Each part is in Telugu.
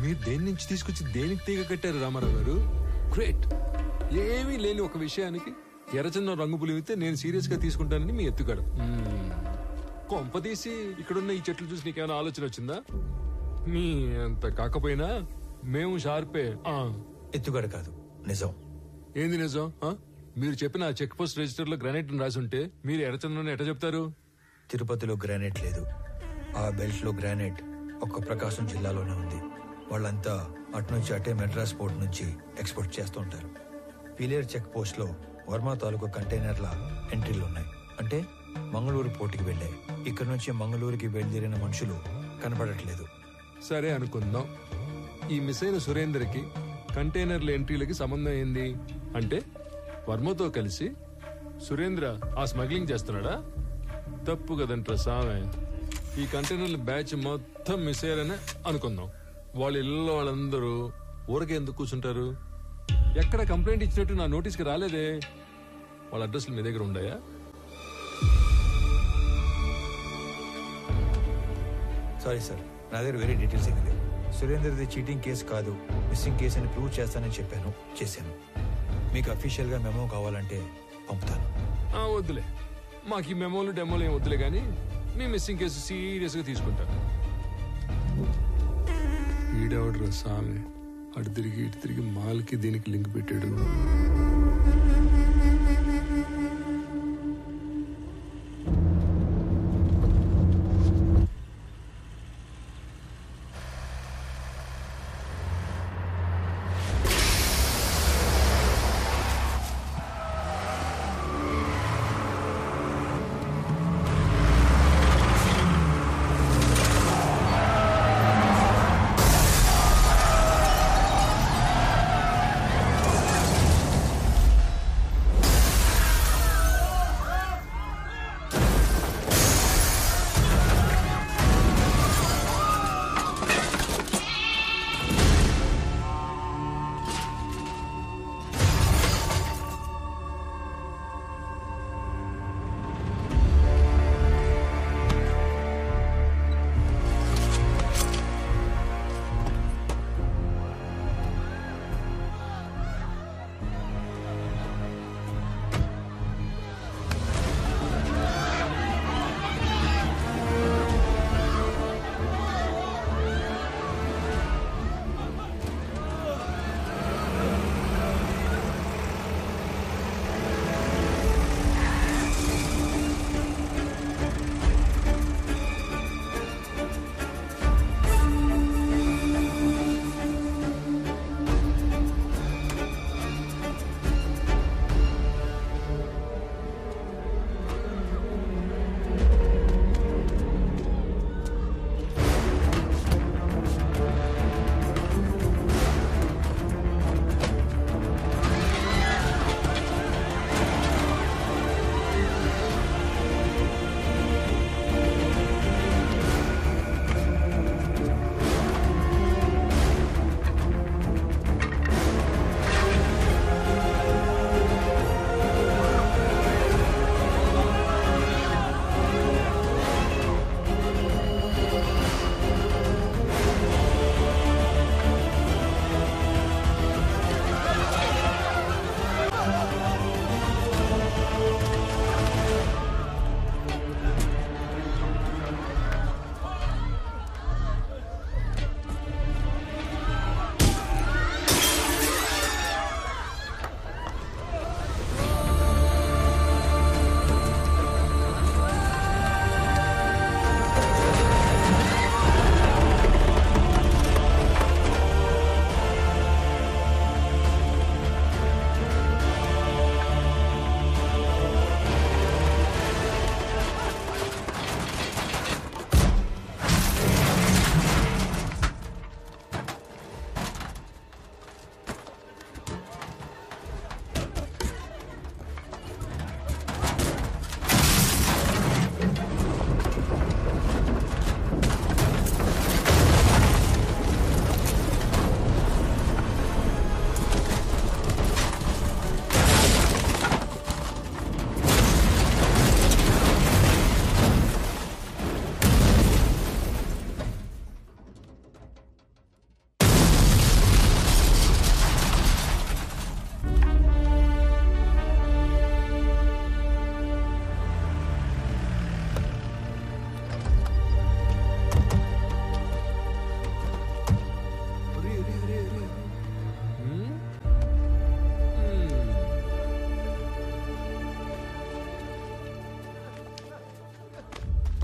మీరు దేని నుంచి తీసుకొచ్చి దేనికి తీగ కట్టారు రామారావు గారు? గ్రేట్. ఏమీ లేని ఒక విషయానికి ఎర్రచందనం రంగు పులివితే నేను సీరియస్ గా తీసుకుంటానని మీ ఎత్తుగాడు. కొంపదీసి ఇక్కడున్న ఈ చెట్లు చూసి నీకేమైనా ఆలోచన వచ్చిందా? మీ అంత కాకపోయినా మేము షార్పే. ఎత్తుగాడు కాదు, నిజం. ఏంది నిజం? మీరు చెప్పిన చెక్ పోస్ట్ రిజిస్టర్ లో గ్రానైట్ రాసి ఉంటే మీరు ఎర్రచందనం ఎట్లా చెప్తారు? తిరుపతిలో గ్రానైట్ లేదు. ఆ బెల్ట్ లో గ్రానైట్ ఒక్క ప్రకాశం జిల్లాలోనే ఉంది. వాళ్ళంతా అటు నుంచి అటే మెడ్రాస్ పోర్ట్ నుంచి ఎక్స్పోర్ట్ చేస్తూ ఉంటారు. పిలేర్ చెక్ పోస్ట్ లో వర్మ తాలూకు కంటైనర్ల ఎంట్రీలు ఉన్నాయి. అంటే మంగళూరు పోర్టుకి వెళ్ళాయి. ఇక్కడ నుంచి మంగళూరుకి బయలుదేరిన మనుషులు కనపడట్లేదు. సరే అనుకుందాం. ఈ మిస్ అయిన సురేందర్కి కంటైనర్ల ఎంట్రీలకి సంబంధం ఏంది? అంటే వర్మతో కలిసి సురేంద్ర ఆ స్మగ్లింగ్ చేస్తున్నాడా? తప్పు కదంటారా సామె. ఈ కంటైనర్ల బ్యాచ్ మొత్తం మిస్ అయ్యారని అనుకుందాం. వాళ్ళ ఇళ్ళలో వాళ్ళందరూ ఊరకే ఎందుకు కూర్చుంటారు? ఎక్కడ కంప్లైంట్ ఇచ్చినట్టు నా నోటీస్కి రాలేదే. వాళ్ళ అడ్రస్లు మీ దగ్గర ఉన్నాయా? సారీ సార్, నా దగ్గర వేరే డీటెయిల్స్ ఏమీ లేవు. సురేందర్ది చీటింగ్ కేసు కాదు, మిస్సింగ్ కేసు అని ప్రూవ్ చేస్తానని చెప్పాను, చేశాను. మీకు అఫీషియల్ గా మెమో కావాలంటే పంపుతాను. వద్దులే, మాకు ఈ మెమోలు డెమోలు ఏం వద్దులే, కానీ మీ మిస్సింగ్ కేసు సీరియస్ గా తీసుకుంటాను. ఈడెవడ్రా సామి, అటు తిరిగి ఇటు తిరిగి మాల్కి దీనికి లింక్ పెట్టాడు.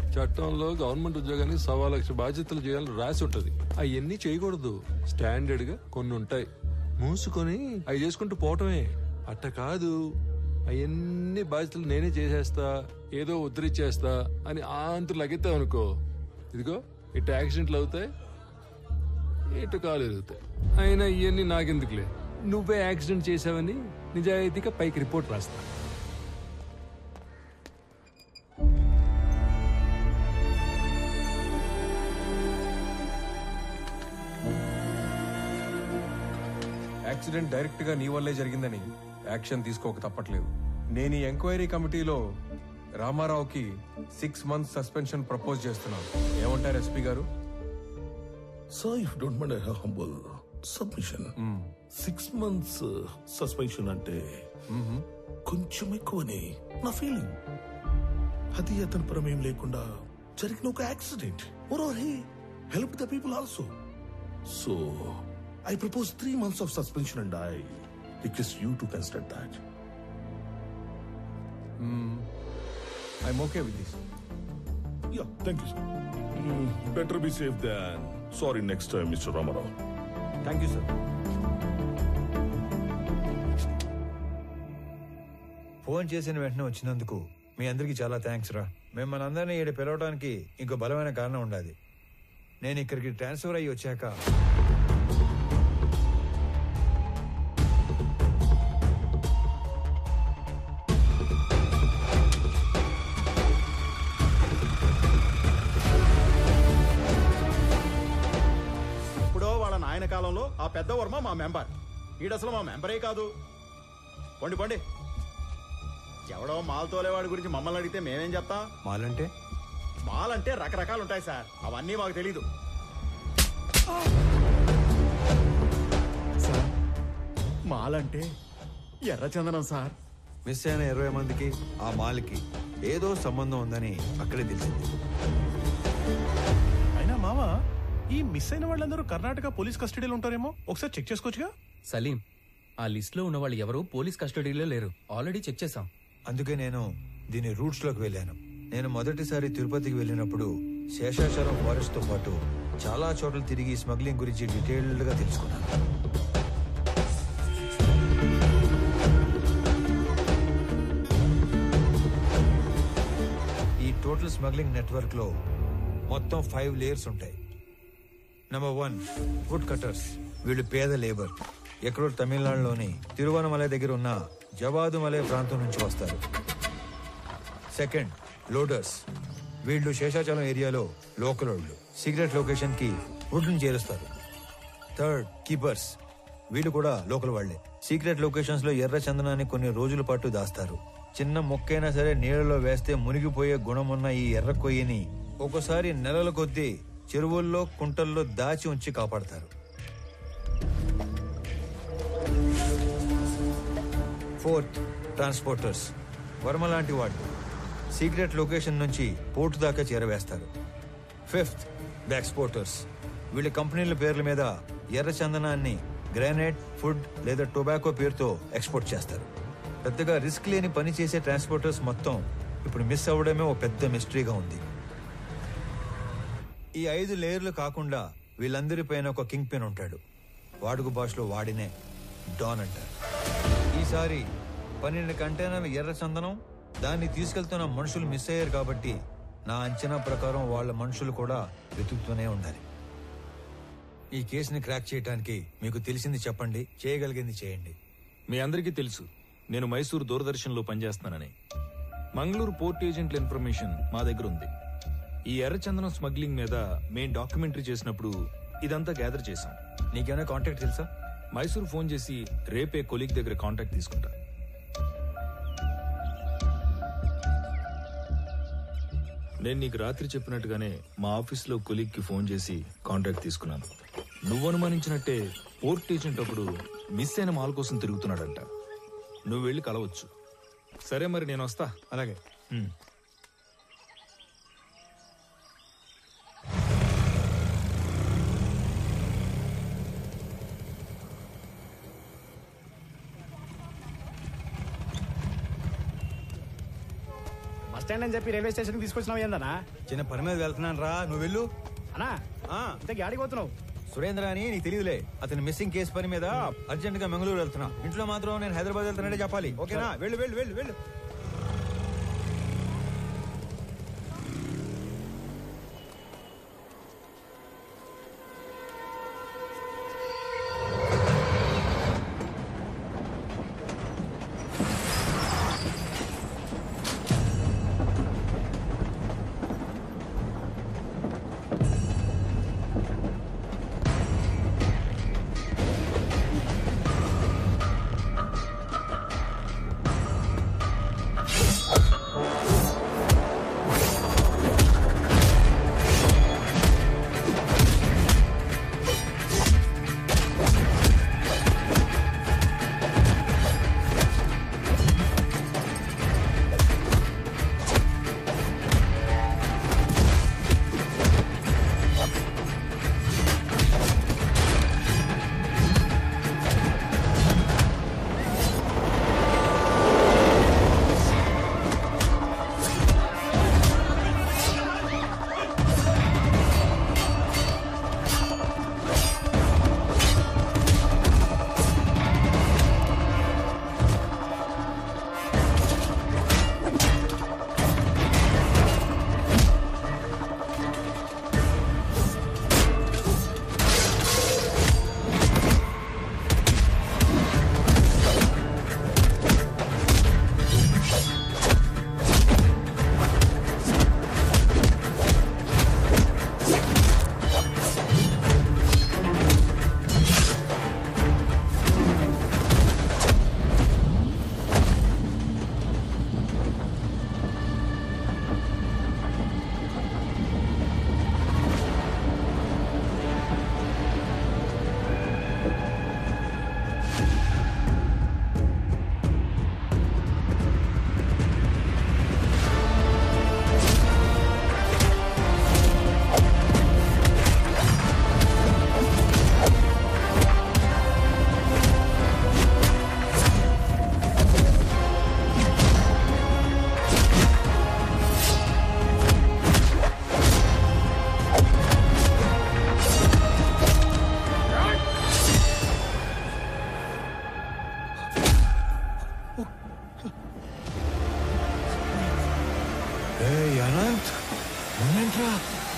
చట్టంలో గవర్నమెంట్ ఉద్యోగానికి 1,00,000 బాధ్యతలు చేయాలని రాసి ఉంటది. అవన్నీ చేయకూడదు. స్టాండర్డ్ గా కొన్ని ఉంటాయి. మూసుకొని అవి చేసుకుంటూ పోవటమే. అట్ట కాదు, అవన్నీ బాధ్యతలు నేనే చేసేస్తా, ఏదో ఉద్ధరించేస్తా అని అంత లగెత్తావు అనుకో, ఇదిగో ఇటు యాక్సిడెంట్లు అవుతాయి, ఇటు కాలు ఎరుగుతాయి. అయినా ఇవన్నీ నాకెందుకులే, నువ్వే యాక్సిడెంట్ చేసావని నిజాయితీగా పైకి రిపోర్ట్ రాస్తా. యాక్సిడెంట్ డైరెక్ట్ గా నీ వల్లే జరిగిందని యాక్షన్ తీసుకోక తప్పట్లేదు. నేను ఈ ఎంక్వైరీ కమిటీలో రామారావుకి 6 months సస్పెన్షన్ ప్రపోజ్ చేస్తున్నాను. ఏమంటారు ఎస్పీ గారు? Sir, if you don't mind, I have humble submission. 6 months suspension అంటే కొంచెం ఎక్కువని నా ఫీలింగ్. అది అతని ప్రమేయం లేకుండా జరిగిన ఒక accident. Moreover, he helped the people also. So, I propose 3 months of suspension and I request you to consider that. I'm okay with this. Yeah, thank you, sir. Better be safe than sorry next time, Mr. Ramarao. Thank you sir. Phone చేసిన వెంటనే వచ్చినందుకు మీ అందరికి చాలా థ్యాంక్స్ రా. మిమ్మల్ని అందరినీ ఇక్కడ పిలవడానికి ఇంకో బలమైన కారణం ఉండాలి. నేను ఇక్కడికి ట్రాన్స్ఫర్ అయ్యి వచ్చాక ఆయన కాలంలో ఆ పెద్ద వర్మ మా మెంబర్, ఈడసలు మా మెంబరే కాదు. పండి పండి, ఎవడో మాల్ తోలేవాడి గురించి మమ్మల్ని అడిగితే మేమేం చెప్తాం? మాలంటే మాల్ అంటే రకరకాలు ఉంటాయి సార్, అవన్నీ మాకు తెలీదు. సార్, మాల్ అంటే ఎర్రచందనం సార్. మిస్ అయిన 20 మందికి ఆ మాల్కి ఏదో సంబంధం ఉందని అక్కడే తెలిసింది. అయినా మావా, ఈ మిస్ అయిన వాళ్ళందరూ కర్ణాటక పోలీస్ కస్టడీలో ఉంటారేమో, ఒకసారి చెక్ చేసుకోవచ్చుగా? సలీం, ఆ లిస్ట్ లో ఉన్న వాళ్ళు ఎవరు పోలీస్ కస్టడీలో లేరు, ఆల్రెడీ చెక్ చేశాం. అందుకే నేను దీని రూట్స్ లోకి వెళ్ళాను. నేను మొదటిసారి తిరుపతికి వెళ్ళినప్పుడు శేషాచలం ఫారెస్ట్ తో పాటు చాలా చోట్ల తిరిగి స్మగ్లింగ్ గురించి డీటెయిల్డ్ గా తెలుసుకున్నాను. ఈ టోటల్ స్మగ్లింగ్ నెట్వర్క్ లో మొత్తం 5 లేయర్స్ ఉంటాయి. Number 1, wood cutters. వీళ్ళు పేద లేబర్. ఎక్కడో తమిళనాడులోని తిరువనమలై దగ్గర ఉన్న జవాదుమలై ప్రాంతం నుంచి వస్తారు. Second, loaders. వీళ్ళు శేషాచలం ఏరియాలో లోకల్ వాళ్ళు. సీక్రెట్ లొకేషన్ కి వుడ్ ని చేరుస్తారు. Third, keepers. వీళ్ళు కూడా లోకల్ వాళ్లే. సీక్రెట్ లొకేషన్స్ లో ఎర్ర చందనాన్ని కొన్ని రోజుల పాటు దాస్తారు. చిన్న మొక్కైనా సరే నీళ్లలో వేస్తే మునిగిపోయే గుణమున్న ఈ ఎర్ర కొయ్యని ఒకసారి నెలల కొద్దీ చెరువుల్లో కుంటల్లో దాచి ఉంచి కాపాడతారు. Fourth, transporters. వర్మ లాంటి వాళ్ళు సీక్రెట్ లొకేషన్ నుంచి పోర్టు దాకా చేరవేస్తారు. Fifth, the exporters. వీళ్ళ కంపెనీల పేర్ల మీద ఎర్ర చందనాన్ని గ్రానైట్, ఫుడ్ లేదా టొబాకో పేరుతో ఎక్స్పోర్ట్ చేస్తారు. పెద్దగా రిస్క్ లేని పని చేసే ట్రాన్స్పోర్టర్స్ మొత్తం ఇప్పుడు మిస్ అవ్వడమే ఓ పెద్ద మిస్టరీగా ఉంది. ఈ 5 లేయర్లు కాకుండా వీళ్ళందరి పైన ఒక కింగ్ పిన్ ఉంటాడు. వాడుక భాషలో వాడినే డాన్ అంటారు. ఈసారి 12 కంటైనర్ల ఎర్ర చందనం, దాన్ని తీసుకెళ్తున్న మనుషులు మిస్ అయ్యారు కాబట్టి నా అంచనా ప్రకారం వాళ్ళ మనుషులు కూడా వెతుకుతూనే ఉండాలి. ఈ కేసుని క్రాక్ చేయడానికి మీకు తెలిసింది చెప్పండి, చేయగలిగింది చేయండి. మీ అందరికీ తెలుసు నేను మైసూరు దూరదర్శన్లో పనిచేస్తానని. మంగళూరు పోర్ట్ ఏజెంట్ల ఇన్ఫర్మేషన్ మా దగ్గర ఉంది. ఈ ఎర్రచందనం స్మగ్లింగ్ మీద మేం డాక్యుమెంటరీ చేసినప్పుడు ఇదంతా గ్యాదర్ చేశాం. నీకేమైనా కాంటాక్ట్ తెలుసా? మైసూరు ఫోన్ చేసి రేపే కొలీగ్ దగ్గర కాంటాక్ట్ తీసుకుంటా. నేను నీకు రాత్రి చెప్పినట్టుగానే మా ఆఫీస్లో కొలీగ్ కి ఫోన్ చేసి కాంటాక్ట్ తీసుకున్నాను. నువ్వు అనుమానించినట్టే పోర్ట్ ఏజెంట్ ఒకడు మిస్ అయిన మాల్ కోసం తిరుగుతున్నాడంట. నువ్వు వెళ్ళి కలవచ్చు. సరే మరి నేను వస్తా. అలాగే. స్టాండ్ అని చెప్పి రైల్వే స్టేషన్ తీసుకొచ్చినావు ఏందన్నా? చిన్న పని మీద వెళ్తున్నాను రా, నువ్వు వెళ్ళు. అన్నా ఇంతకీ ఆడికి పోతున్నావు? సురేంద్ర అని నీకు తెలియదులే, అతని మిస్సింగ్ కేసు పని మీద అర్జెంట్ గా మంగళూరు వెళ్తున్నా. ఇంట్లో మాత్రం నేను హైదరాబాద్ వెళ్తానంటే చెప్పాలి, ఓకేనా? వెళ్ళు వెళ్ళు వెళ్ళు వెళ్ళు. అనంత్ నువ్వేంట్రా?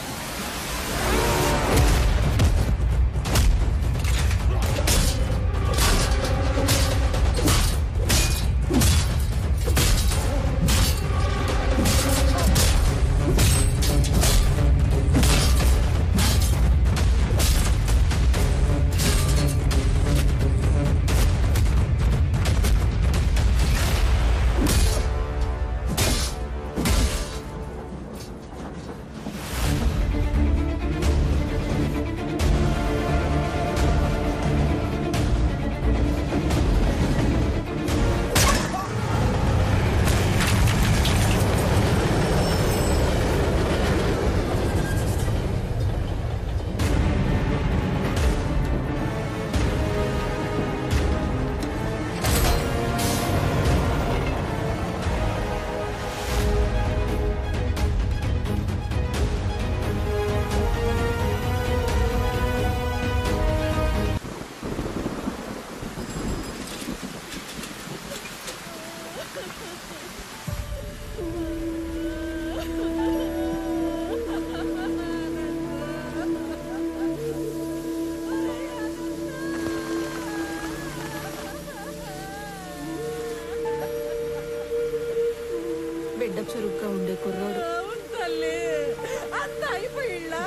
బిడ్డ చురుగ్గా ఉండే కుర్రోడు. తల్లి అంత అయిపోయిళ్ళా?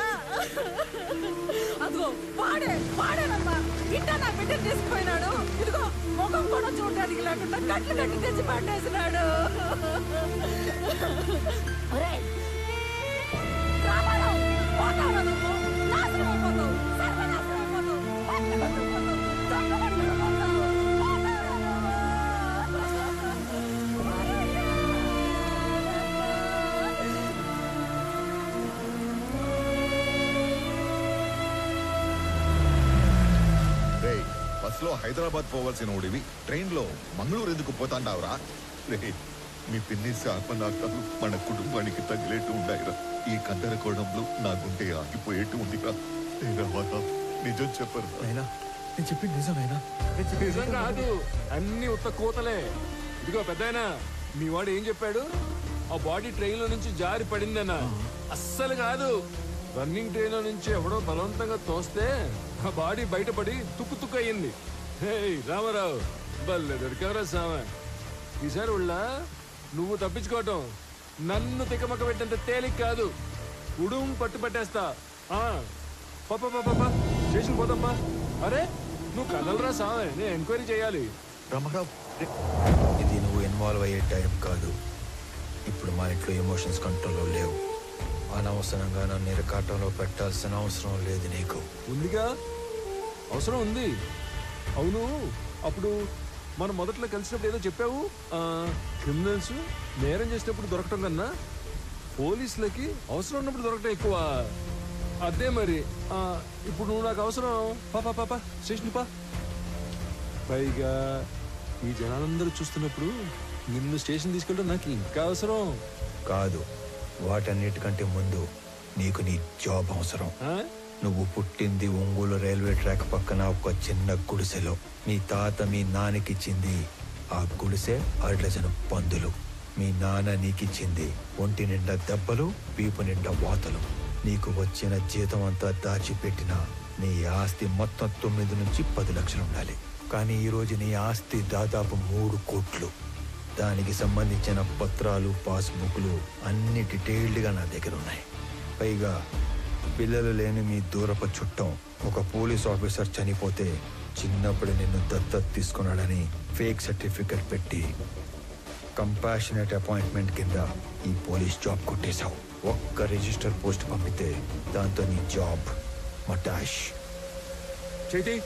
అదిగో వాడేనమ్మా ఇంట నా బిడ్డ తీసుకుపోయినాడు. ఇదిగో ముఖం కూడా చూడడానికి లేకుండా కట్లు కట్టి తెచ్చి పట్టేసినాడు. రామారావు పోతావు నువ్వు, నాశనం అయిపోతావు, సర్వనాశనం అయిపోతావు, పట్టు పట్టుకుపోతావు, దొంగ పట్టుకుపోతావు. బస్ లో హైదరాబాద్ పోవాల్సిన ఓడివి ట్రైన్ లో మంగళూరు ఎందుకు పోతాండావురా? మీ పిన్ని శాపనాకాలు మన కుటుంబానికి తగిలేట్టు ఉండాయిరా. ఈ గందరగోళంలో నా గుండె ఆగిపోయేట్టు ఉందిరా. నిజం చెప్పరు. నేను చెప్పింది నిజమేనా? నిజం కాదు, అన్ని ఉత్త కూతలే. ఇదిగో పెద్దాయనా, మీ వాడు ఏం చెప్పాడు? ఆ బాడీ ట్రైన్ లో నుంచి జారి పడిందన్నా. అస్సలు కాదు, రన్నింగ్ ట్రైన్ లో నుంచి ఎవడో బలవంతంగా తోస్తే ఆ బాడీ బయటపడి తుక్కు తుక్కు అయ్యింది. రామారావు బల్లె దొరికావరా సామె. ఈసారి ఉళ్ళా నువ్వు తప్పించుకోవటం నన్ను తికమక పెట్టంత తేలిక కాదు. ఉడుం పట్టు పట్టేస్తా. పాపా స్టేషన్ పోదమ్మా. అరే నువ్వు కదలరా సామె, నేను ఎంక్వైరీ చేయాలి. రామారావు, ఇది నువ్వు ఇన్వాల్వ్ అయ్యే టైం కాదు. ఇప్పుడు మా ఇంట్లో ఎమోషన్స్ కంట్రోల్లో లేవు. అనవసరంగా నన్ను ఇరకాటంలో పెట్టాల్సిన అవసరం లేదు నీకు. ఉందిగా, అవసరం ఉంది. అవును, అప్పుడు మనం మొదట్లో కలిసినప్పుడు ఏదో చెప్పావు. క్రిమినల్స్ నేరం చేసినప్పుడు దొరకటం కన్నా పోలీసులకి అవసరం ఉన్నప్పుడు దొరకటం ఎక్కువ. అదే మరి ఇప్పుడు నువ్వు నాకు అవసరం. పాపా స్టేషన్ పా. పైగా ఈ జనాలందరూ చూస్తున్నప్పుడు నిన్ను స్టేషన్ తీసుకెళ్ళడం నాకు ఇంకా అవసరం కాదు. వాటన్నిటికంటే ముందు నీకు నీ జాబ్ అవసరం. నువ్వు పుట్టింది ఒంగోలు రైల్వే ట్రాక్ పక్కన ఒక చిన్న గుడిసెలో. మీ తాత మీ నాన్నకిచ్చింది ఆ గుడిసె 6 డజను పందులు. మీ నాన్న నీకిచ్చింది ఒంటి నిండా దెబ్బలు, వీపు నిండా వాతలు. నీకు వచ్చిన జీతం అంతా దాచిపెట్టిన నీ ఆస్తి మొత్తం 9 నుంచి 10 లక్షలు ఉండాలి. కానీ ఈరోజు నీ ఆస్తి దాదాపు 3 కోట్లు. దానికి సంబంధించిన పత్రాలు, పాస్బుక్లు అన్ని డీటెయిల్డ్గా నా దగ్గర ఉన్నాయి. పైగా పిల్లలు లేని మీ దూరపు చుట్టం ఒక పోలీస్ ఆఫీసర్ చనిపోతే చిన్నప్పుడు నిన్ను దత్తత తీసుకున్నాడని ఫేక్ సర్టిఫికెట్ పెట్టి కంపాషనేట్ అపాయింట్మెంట్ కింద ఈ పోలీస్ జాబ్ కొట్టేశావు. ఒక్క రిజిస్టర్ పోస్ట్ పంపితే దాంతో నీ జాబ్ మటాష్. చేతి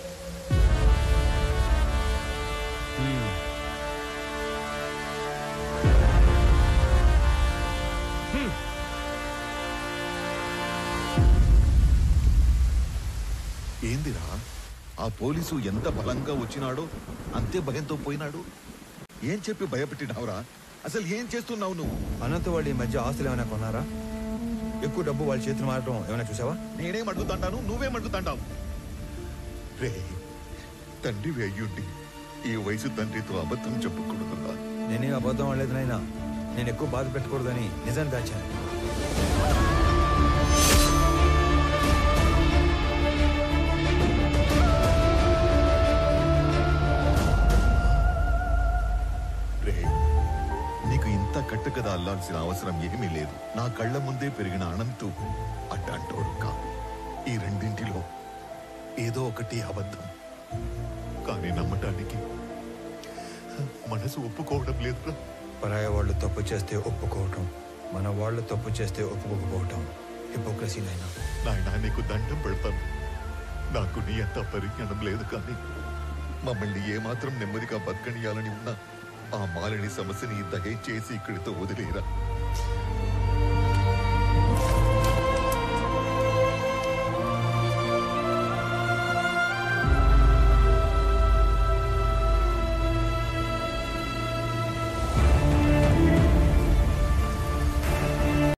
ఏందిరా, ఆ పోలీసు ఎంత బలంగా వచ్చినాడో అంతే భయంతో పోయినాడు. ఏం చెప్పి భయపెట్టినావురా? అసలు ఏం చేస్తున్నావు నువ్వు? అనంత వాళ్ళు ఈ మధ్య ఆస్తులు ఏమైనా కొన్నారా? ఎక్కువ డబ్బు వాళ్ళ చేతులు మారడం ఏమైనా చూసావా? నేనేం అడుగుతాంటాను, నువ్వేం అడుగుతాంటావు? రే, తండ్రి అయ్యుండి ఈ వయసు తండ్రితో అబద్ధం చెప్పకూడదురా. నేనేం అబద్ధం అనలేదు నాయనా. నేను ఎక్కువ బాధ పెట్టకూడదని నిజం దాచాను. నీకు ఇంత కట్టుకథ అల్లాల్సిన అవసరం ఏమీ లేదు. నా కళ్ళ ముందే పెరిగిన అనంతు అడ్డంటోడు కాదు. ఈ రెండింటిలో ఏదో ఒకటి అబద్ధం. కానీ నమ్మటానికి మనసు ఒప్పుకోవడం లేదురా. పరాయ వాళ్ళు తప్పు చేస్తే ఒప్పుకోవటం, మన వాళ్ళు తప్పు చేస్తే ఒప్పుకోకపోవటం హిపోక్రసీ నాయనా. నాయనా, నీకు దండం పెడతాను. నాకు నీ అంత పరిజ్ఞానం లేదు, కానీ మమ్మల్ని ఏమాత్రం నెమ్మదిగా బతకనియాలని ఉన్నా ఆ మాలిని సమస్యని దయచేసి ఇక్కడితో వదిలేరా.